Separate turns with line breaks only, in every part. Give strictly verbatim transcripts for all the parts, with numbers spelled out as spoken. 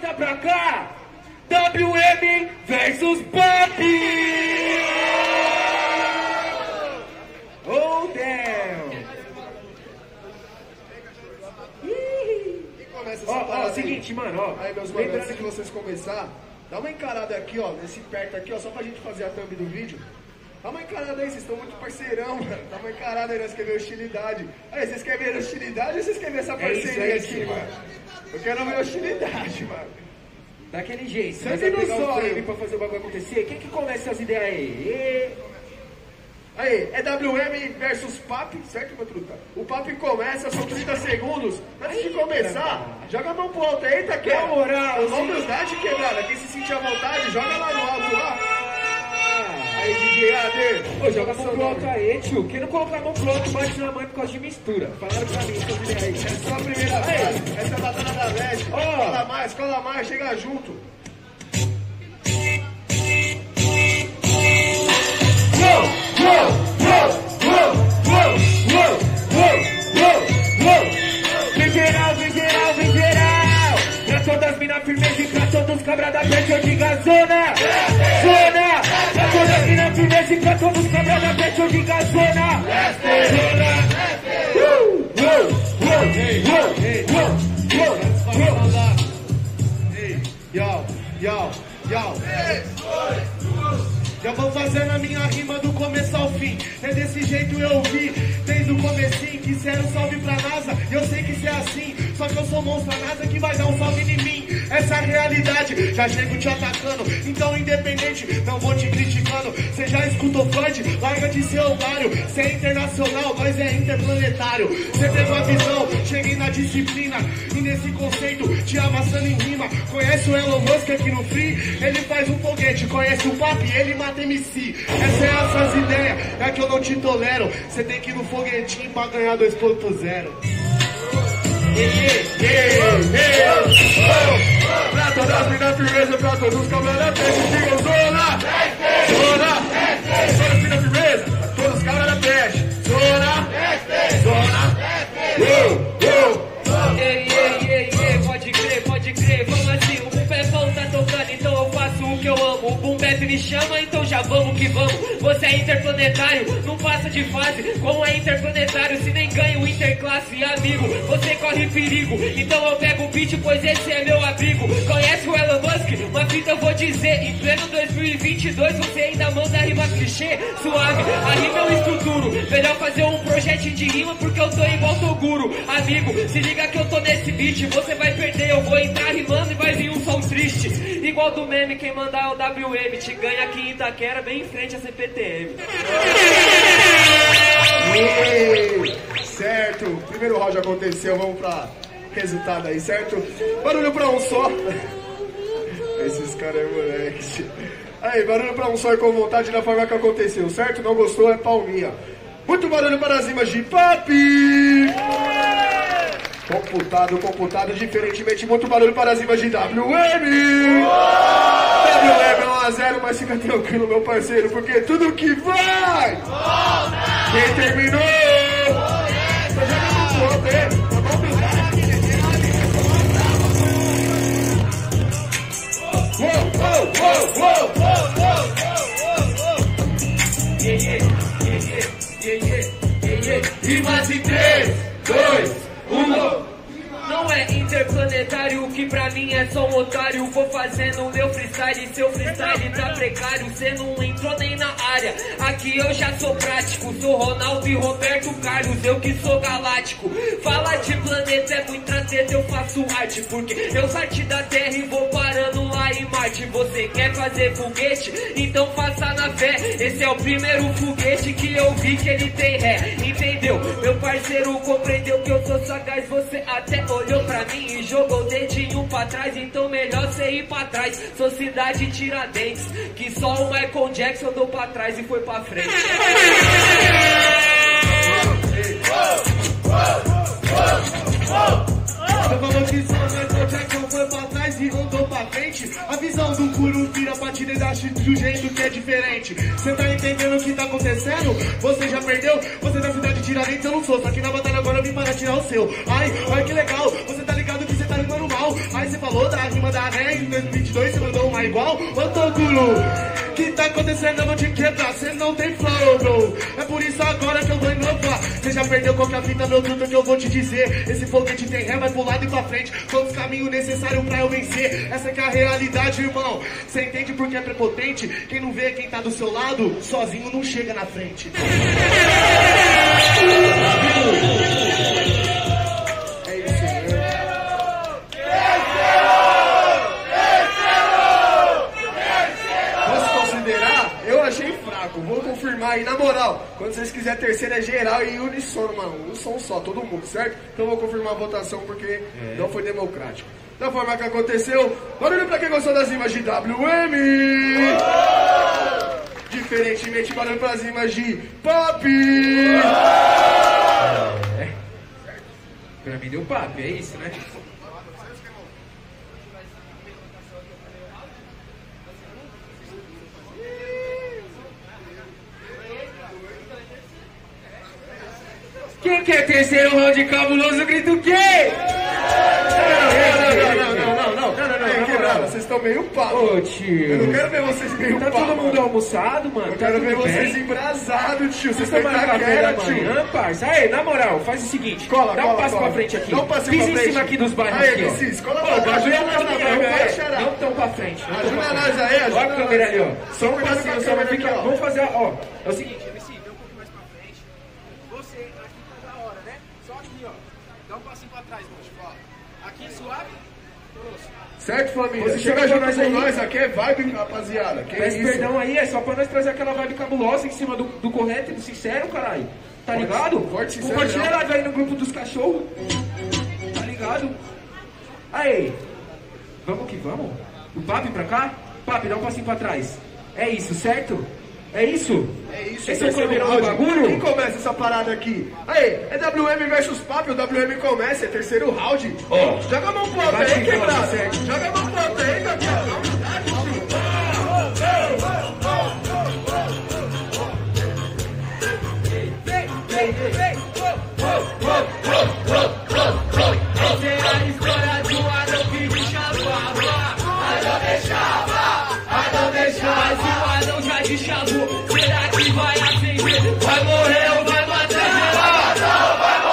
encosta pra cá. W M versus Pop. Oh, damn. Ó, ó, seguinte, mano, ó.
Aí, meus mano, antes que vocês começar, dá uma encarada aqui, ó, nesse perto aqui, ó, só pra gente fazer a thumb do vídeo. Dá uma encarada aí, vocês estão muito parceirão, mano. Dá uma encarada aí, nós queremos ver hostilidade. Aí, vocês querem ver hostilidade ou vocês querem ver essa parceria
é isso,
aqui,
é isso,
mano? Eu quero ver hostilidade, mano.
Daquele jeito, você
Sangue
vai
no
pegar o
zóio.
frame pra fazer o bagulho acontecer. Quem que começa as ideias aí? E...
Aí, é W M versus Papi, certo, meu truta? O Papi começa, são trinta segundos. Antes de começar, joga a mão pro alto. Eita, que
Na moral,
uma humildade quebrada. Quem se sentir à vontade, joga lá no alto, lá. Aí, D J A D.
Ô, joga a mão pro alto aí, tio. Quem não colocar a mão pro alto, bate na mãe por causa de mistura. Falaram pra mim, essas ideias aí.
É só a primeira vez. Essa é a Batalha da Leste.
Ó.
Cola mais, cola mais, chega junto.
Vem geral, vem geral, vem geral. Pra todas as minas firmes e pra todos os cabras da peste, eu digo a zona. Zona. Pra todas as minas firmes e pra todos os cabras da peste, eu digo a zona. Zona.
Ei, yo, yo, yo. Já vou fazendo a minha rima do começo ao fim. É desse jeito eu vi, desde o comecinho. Que cê era um salve pra NASA, eu sei que cê é assim. Só que eu sou monstro, a NASA que vai dar um salve em mim. Essa é a realidade, já chego te atacando. Então independente, não vou te criticando. Cê já escutou Freud? Larga de ser otário. Cê é internacional, nós é interplanetário. Cê teve uma visão, cheguei na disciplina. E nesse conceito, te amassando em rima. Conhece o Elon Musk aqui no Free? Ele faz um foguete, conhece o Papi? Ele mata M C. Essa é a suas ideias, é que eu não te tolero. Cê tem que ir no foguetinho pra ganhar dois ponto zero. Pra todas as minas firmeza, pra todos os cabras peste, digam zona! Zona! Todas as minas firmeza, pra todos os cabras peste, zona! Zona!
Ei, ei, ei, ei, pode crer, pode crer, vamos assim, o boom bapão tá tocando, então eu faço o que eu amo, o boom bap me chama, então já vamos que vamos, você é interplanetário, não passa de fase, como é interplanetário, se nem ganha o interclasse, amigo, você corre perigo, então eu pego o beat, pois esse é meu abrigo, conhece o Elon Musk? Uma fita eu vou dizer, em pleno dois mil e vinte e dois você ainda manda rima clichê, suave, a rima eu estruturo, melhor fazer um projeto de rima, porque eu tô igual Toguro, amigo, se liga que eu tô nesse beat, você vai perder, eu vou entrar rimando e vai vir um som triste. Igual do meme, quem mandar é o W M, te ganha aqui em Itaquera, bem em frente a C P T M.
Ei, certo, primeiro round aconteceu, vamos pra resultado aí, certo? Barulho pra um só. Esses caras é moleque. Aí, barulho pra um só e com vontade da forma que aconteceu, certo? Não gostou, é palminha. Muito barulho para as rimas de Papi! Computado, computado, diferentemente, muito barulho para as rimas de W M! W M é um a zero, mas fica tranquilo, meu parceiro, porque tudo que vai! Quem terminou? Tô jogando pro outro, hein? Vamos brincar. Uou, uou, uou, uou, uou, uou!
Yeah, yeah, yeah, yeah, yeah, yeah, yeah. Rimas em três, dois, um. Não é interplanetário, que pra mim é só um otário. Vou fazendo o meu freestyle, seu freestyle tá precário. Cê não entrou nem na área, aqui eu já sou prático. Sou Ronaldo e Roberto Carlos, eu que sou galáctico. Fala de planeta é muita treta, eu faço arte, porque eu saí da Terra e vou parando lá em Marte. Você quer fazer foguete? Então faça na fé. Esse é o primeiro foguete que eu vi que ele tem ré. Entendeu? Meu parceiro compreendeu que eu sou sagaz. Você até olhou pra mim e jogou o dedinho pra trás. Então melhor cê ir pra trás. Sociedade Tiradentes, que só o Michael Jackson andou pra trás e foi pra frente.
Você falou que só o Michael Jackson foi pra trás e andou pra frente. A visão do puro vira batida e dá do jeito que é diferente. Você tá entendendo o que tá acontecendo? Você já perdeu? Você da cidade de Tiradentes eu não sou. Só que na batalha agora eu vim para tirar o seu. Ai, olha que legal. Você tá ligado que você tá rimando mal. Aí você falou da rima da ré em dois mil e vinte e dois, você mandou uma igual? Ô Toguro, que tá acontecendo? Eu vou te quebrar, cê não tem flow, bro. É por isso agora que eu vou inovar. Cê já perdeu qualquer fita, meu truta, que eu vou te dizer. Esse foguete tem ré, vai pro lado e pra frente. Todos os caminhos necessários pra eu vencer. Essa que é a realidade, irmão. Cê entende porque é prepotente? Quem não vê quem tá do seu lado, sozinho não chega na frente. É isso, né? Posso considerar? Eu achei fraco. Vou confirmar aí, na moral. Quando vocês quiserem, terceira é geral e unissono, mano. Um som só, todo mundo, certo? Então eu vou confirmar a votação porque é. não foi democrático. Da forma que aconteceu, barulho pra quem gostou das rimas de W M! Oh! Diferentemente, barulho pras rimas de Pop!
É. Pra mim deu Pop, é isso, né? Quem quer terceiro round cabuloso, grita o quê?
Vocês estão meio papo.
Ô, tio.
Eu não quero ver vocês meio
tá
papo.
Tá todo mundo almoçado, mano?
Eu
tá
quero ver
bem?
vocês embrasados, tio. Vocês
estão
estão taquera, tio.
Ah, parça. Aí, na moral, faz o seguinte.
Cola,
dá
cola,
um passo
cola.
pra frente aqui.
Dá um passo
Pisa
pra
em
frente.
cima aqui dos bairros
aí,
aqui, ó.
Cis, cola
Ô,
pra cá.
ajuda
Ajuda
nós
nós
aí,
vai
velho.
chorar.
Não tão pra frente. Não
Ajuda
tão pra
nós aí, ajuda
Olha a câmera ali, ó. Só um
cuidado
passinho,
com a
só uma
câmera
fica.
aqui, ó.
Vamos fazer, ó. É o seguinte, M C, vem um pouco mais pra frente. Você aqui tá da hora, né? Só aqui, ó. Dá um passinho pra trás, moço. Ó. Aqui suave.
Certo, família?
Você
Chega
chega
junto
nós
com
aí.
nós, aqui é vibe, rapaziada. Que
Peço
isso?
perdão aí, é só pra nós trazer aquela vibe cabulosa em cima do, do correto e do sincero, caralho. Tá
Forte,
ligado?
forte, sincero,
compartilha
não.
a live aí no grupo dos cachorros. Tá ligado? Aí, vamos que vamos. O Papi pra cá? Papi, dá um passinho pra trás. É isso, certo? É isso?
É isso,
Esse é o
terceiro
primeiro
round.
bagulho?
Quem começa essa parada aqui? Aí, é W M versus Papi, o W M começa, é terceiro round.
Ó.
Joga a mão pro alto
Vai
aí,
que vai,
quebrado.
certo.
Joga a mão pro alto aí, campeão.
Essa é a história do Adão que me chamava. Adão deixava, Adão deixava. Mas o Adão já te chamou. Será que vai acender? Vai morrer ou vai matar geral? Adão vai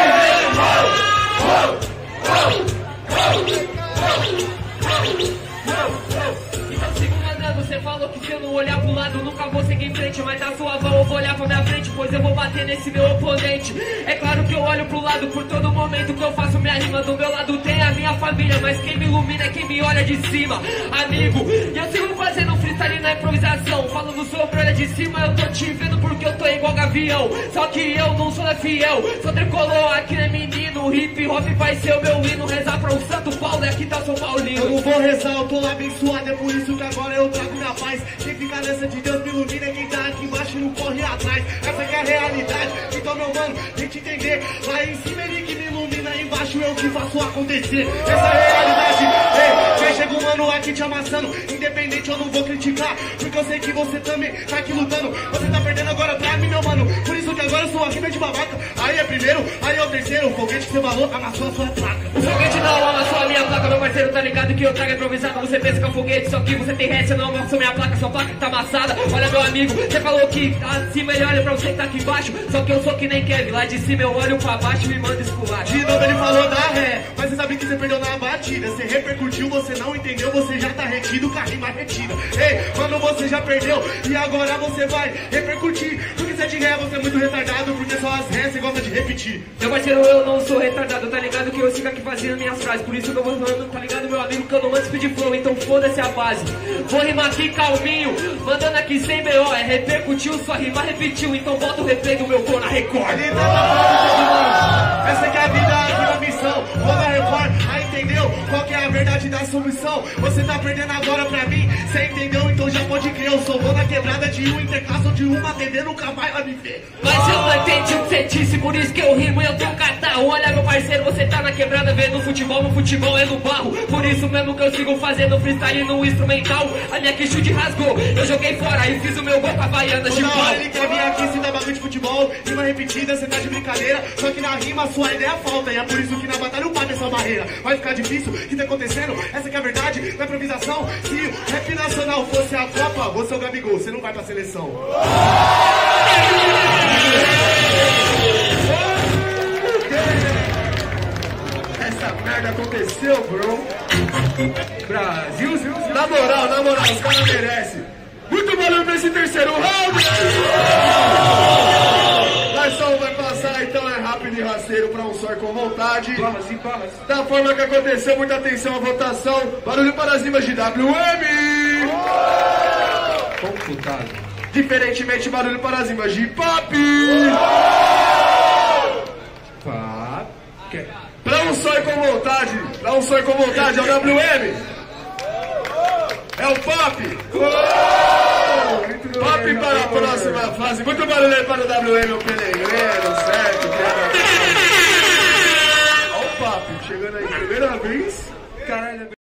morrer! Então siga mandando, você falou que se eu não olhar pro lado nunca vou seguir em frente. Mas na sua vão eu vou olhar pra minha frente, pois eu vou bater nesse meu oponente. É claro que eu olho pro lado por todo momento que eu faço minha rima. Do meu lado tem a minha família, mas quem me ilumina é quem me olha de cima. Amigo, e eu sigo fazendo freestyle na improvisação. Falando sobre olha de cima, eu tô te vendo porque eu tô igual gavião. Só que eu não sou da fiel, sou tricolor, aqui não é menino. Hip hop vai ser o meu hino. Rezar pra o Santo Paulo e aqui tá São Paulino.
Eu não vou rezar, eu tô abençoado, é por isso que agora eu trago minha paz. Quem fica nessa de Deus me ilumina é quem tá aqui embaixo e não corre atrás. Essa que é a realidade, então meu mano, tente entender. Lá em cima ele que me ilumina, embaixo eu que faço acontecer. Essa é a realidade, ei, chega um mano aqui te amassando. Independente eu não vou criticar, porque eu sei que você também tá aqui lutando. Você tá perdendo agora pra mim, meu mano, por isso que agora eu sou a rima de babaca. Aí é primeiro, aí é o terceiro, o foguete que você falou amassou a sua placa.
O foguete não amassou a minha placa, meu parceiro, tá ligado que eu trago improvisado. Você pensa que é um foguete, só que você tem ré, você não amassou minha placa, sua placa tá amassada. Olha meu amigo, você falou que acima ele olha pra você que tá aqui embaixo. Só que eu sou que nem Kevin, lá de cima eu olho pra baixo e mando esculacho.
De novo ele falou da ré, mas você sabe que você perdeu na batida. Você repercutiu, você não entendeu, você já tá retido com a rima retida. Ei, mano, você já perdeu e agora você vai repercutir. Porque você é de ré, você é muito retardado, porque só as ré você gosta de repetir.
Meu parceiro, eu não sou retardado, tá ligado que eu sigo aqui fazendo minhas frases. Por isso que eu vou falando, tá ligado meu amigo, que eu não mando speed flow, então foda-se a base. Vou rimar aqui calminho, mandando aqui sem B O. É repercutiu, sua rima repetiu, então bota o replay do meu flow na Record.
Ele tá falando, essa que é a vida, aqui na missão. Vou na Record, aí entendeu qual que é a verdade da solução. Você tá perdendo agora pra mim, cê entendeu? Então já pode crer, eu sou bom na quebrada de um interclasse de uma T V, nunca mais vai me ver.
Mas eu não entendi o que você disse, por isso que eu rimo e eu tenho catarro. Olha meu parceiro, você tá na quebrada vendo futebol, no futebol é no barro. Por isso mesmo que eu sigo fazendo freestyle no instrumental. A minha quichute rasgou, eu joguei fora e fiz o meu gol com a Havaianas de
Toda
pau.
hora ele quer vir aqui se dar bagulho de futebol, rima repetida, cê tá de brincadeira. Só que na rima sua ideia falta, e é por isso que na batalha o papo é sua barreira. Vai ficar difícil, que tá acontecendo, essa que é a verdade, na improvisação. Se o rap nacional fosse a Copa, você é o Gabigol, você não vai pra seleção. Essa merda aconteceu, bro. Brasil, Brasil. Na moral, na moral, os caras merecem. Muito barulho pra esse terceiro round! Garçom vai passar, então é rápido e rasteiro pra um só com vontade.
Barras e barras.
Da forma que aconteceu, muita atenção à votação. Barulho para as rimas de W M!
Computado.
Diferentemente, barulho para as rimas de Pop!
Pá.
Pra um só e com vontade, pra um só e com vontade, é o W M! É o Pop! Pop para a próxima fase. Muito barulho aí para o W M, o Pelegrino, certo? Olha o Pop, chegando aí, primeira vez. Caralho.